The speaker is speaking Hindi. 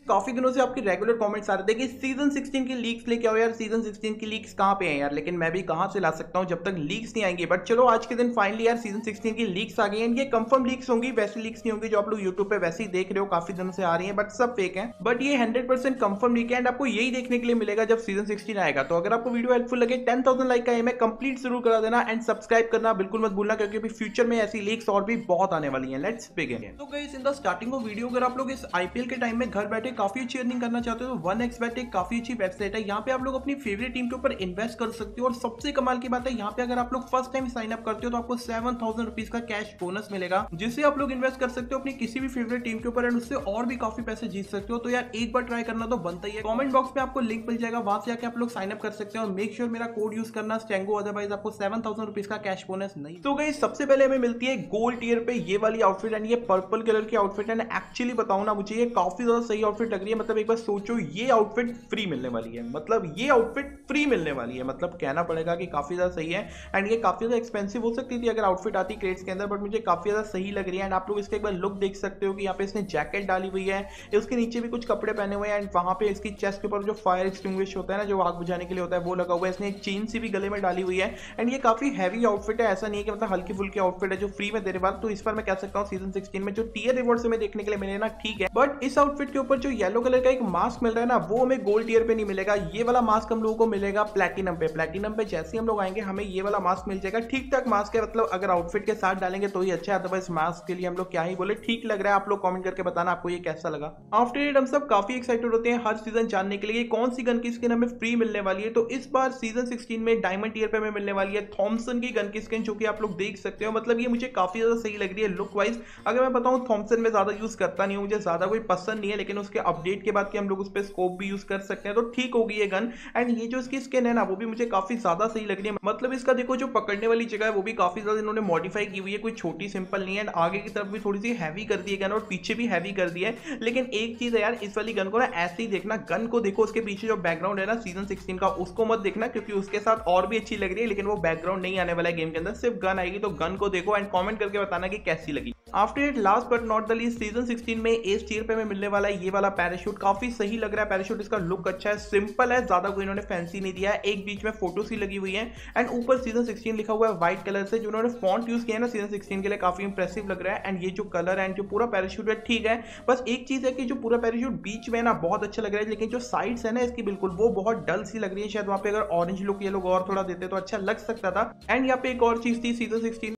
काफी दिनों से आपके रेगुलर कमेंट्स आ रहे थे कि सीजन 16 की लीक्स लेके आओ यार, सीजन 16 की लीक्स कहाँ पे हैं यार, लेकिन मैं भी कहाँ से ला सकता हूँ जब तक लीक्स नहीं आएंगी। बट चलो आज के दिन फाइनली यार सीजन 16 की लीक्स आ गई हैं। ये कंफर्म लीक्स होंगी, वैसी लीक्स नहीं होंगी जो आप लोग यूट्यूब पे वैसे ही देख रहे हो, काफी दिनों से आ रही है बट सब फेक है। बट ये 100% कंफर्म लीक है एंड आपको यही देखने के लिए मिलेगा जब सीजन 16 आएगा। तो अगर आपको वीडियो हेल्पफुल लगे 10,000 लाइक का एम है, कंप्लीट जरूर करा देना एंड सब्सक्राइब करना बिल्कुल मत भूलना, क्योंकि अभी फ्यूचर में ऐसी लीक्स और भी बहुत आने वाली हैं। Let's begin. तो guys in the starting of video, अगर आप लोग इस आईपीएल के टाइम में घर बैठे काफी अच्छी अर्निंग करना चाहते हो तो 1xBet एक काफी अच्छी वेबसाइट है। यहाँ पे आप लोग अपनी फेवरेट टीम के ऊपर इन्वेस्ट कर सकते हो और सबसे कमाल की बात है यहाँ पे अगर आप लोग फर्स्ट टाइम साइन अप करते हो तो आपको 7,000 रुपीज का कैश बोनस मिलेगा, जिससे आप लोग इन्वेस्ट कर सकते हो अपनी किसी भी फेवरेट टीम के ऊपर एंड उससे और भी काफी पैसे जीत सकते हो। तो यार एक बार ट्राई करना तो बनता ही है। कमेंट बॉक्स में आपको लिंक मिल जाएगा, वहां से जाके आप लोग साइन अप कर सकते हो और मेक श्योर मेरा कोड यूज करना स्टेंगो, अदरवाइज आपको 7,000 रुपीज का कैश बोनस नहीं। तो गाइस सबसे पहले हमें मिलती है गोल्ड टियर पे ये वाली आउटफिट एंड ये पर्पल कलर की आउटफिट एंड एक्चुअली बताऊं ना, मुझे ये काफी ज्यादा सही आउटफिट लग रही है। मतलब एक बार सोचो ये आउटफिट फ्री मिलने वाली है, मतलब ये आउटफिट फ्री मिलने वाली है, मतलब कहना पड़ेगा कि काफी ज्यादा सही है। एंड ये काफी ज्यादा एक्सपेंसिव हो सकती थी अगर आउटफिट आती क्रेट्स के अंदर, बट मुझे काफी ज्यादा सही लग रही है। एंड आप लोग इसका एक बार लुक देख सकते हो कि यहाँ पे इसने जैकेट डाली हुई है, उसके नीचे भी कुछ कपड़े पहने हुए हैं एंड वहां पे इसकी चेस्ट के ऊपर जो फायर एक्सटिंग्विश होता है ना, जो आग बुझाने के लिए होता है, वो लगा हुआ है। इसने एक चेन सी भी गले में डाली हुई है एंड ये काफी हैवी आउटफिट है, ऐसा नहीं है कि मतलब हल्की फुल्की आउटफिट है जो फ्री में दे रहे बाद। तो इस पर मैं कह सकता हूँ सीजन 16 में जो टियर रिवॉर्ड से मैं देखने के लिए मिले ना, ठीक है। बट इस आउटफिट के ऊपर जो येलो कलर का एक मास्क मिल रहा है ना, वो हमें गोल्ड टियर पे नहीं मिलेगा। ये वाला मास्क हम लोगों को मिलेगा प्लैटिनम पे। प्लैटिनम पे जैसे ही हम लोग आएंगे हमें ये वाला मास्क मिल जाएगा। ठीक ठाक मास्क है, मतलब अगर आउटफिट के साथ डालेंगे तो ही अच्छा है, अदरवाइज मास्क के लिए हम लोग क्या ही बोले, ठीक लग रहा है। आप लोग कमेंट करके बताना आपको ये कैसा लगा। आफ्टर इट हम सब काफी एक्साइटेड होते हैं हर सीजन जानने के लिए कौन सी गन की स्किन हमें फ्री मिलने वाली है। तो इस बार सीजन 16 में डायमंड टियर पे हमें मिलने वाली है थॉमसन की गन की स्किन, जो कि आप लोग देख सकते हो। मतलब ये मुझे काफी ज्यादा सही लग रही है लुक वाइज। अगर मैं बताऊं थॉमसन में ज्यादा यूज करता नहीं हूं, मुझे ज्यादा कोई पसंद नहीं है, लेकिन उसके अपडेट के बाद कि हम लोग उस पर स्कोप भी यूज कर सकते हैं तो ठीक होगी ये गन। एंड ये जो इसकी स्किन है ना, वो भी मुझे काफी ज्यादा सही लग रही है। मतलब इसका देखो जो पकड़ने वाली जगह है वो भी काफी ज्यादा इन्होंने मॉडिफाई की हुई है, कोई छोटी सिंपल नहीं है। एंड आगे की तरफ भी थोड़ी सी हैवी कर दी है गन और पीछे भी हैवी कर दी है। लेकिन एक चीज है यार, इस वाली गन को ना ऐसे ही देखना, गन को देखो, उसके पीछे जो बैकग्राउंड है ना सीजन 16 का, उसको मत देखना, क्योंकि उसके साथ और भी अच्छी लग रही है, लेकिन वो बैकग्राउंड नहीं आने वाला है गेम के अंदर, सिर्फ गन आएगी। तो गन को देखो एंड कमेंट करके बताना कि कैसी लगी। After it last but not the least, season 16 में एस टियर पे हमें मिलने वाला है ये वाला पैराशूट। काफी सही लग रहा है पैराशूट, इसका लुक अच्छा है, सिंपल है, ज्यादा कोई इन्होंने फैंसी नहीं दिया है। एक बीच में फोटो सी लगी हुई है एंड ऊपर सीजन 16 लिखा हुआ है व्हाइट कलर से। जो उन्होंने फॉन्ट यूज किया है ना सीजन 16 के लिए, काफी इंप्रेसिव लग रहा है। एंड ये जो कलर एंड जो पूरा पैराशूट है ठीक है, बस एक चीज है कि जो पूरा पैराशूट बीच में ना बहुत अच्छा लग रहा है, लेकिन जो साइड्स है ना इसकी बिल्कुल वो बहुत डल सी लग रही है। शायद वहां पे अगर ऑरेंज लुक ये लोग और थोड़ा देते तो अच्छा लग सकता था। एंड यहाँ पे एक और चीज थी सीजन 16